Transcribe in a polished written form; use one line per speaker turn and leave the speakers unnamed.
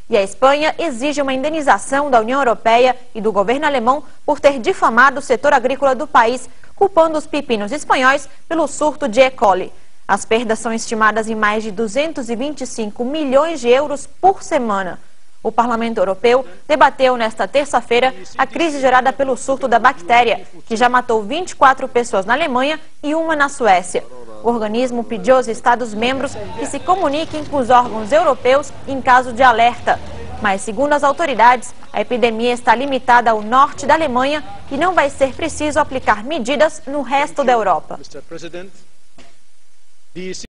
E a Espanha exige uma indenização da União Europeia e do governo alemão por ter difamado o setor agrícola do país, culpando os pepinos espanhóis pelo surto de E. coli. As perdas são estimadas em mais de 225 milhões de euros por semana. O Parlamento Europeu debateu nesta terça-feira a crise gerada pelo surto da bactéria, que já matou 24 pessoas na Alemanha e uma na Suécia. O organismo pediu aos Estados-membros que se comuniquem com os órgãos europeus em caso de alerta. Mas, segundo as autoridades, a epidemia está limitada ao norte da Alemanha e não vai ser preciso aplicar medidas no resto da Europa.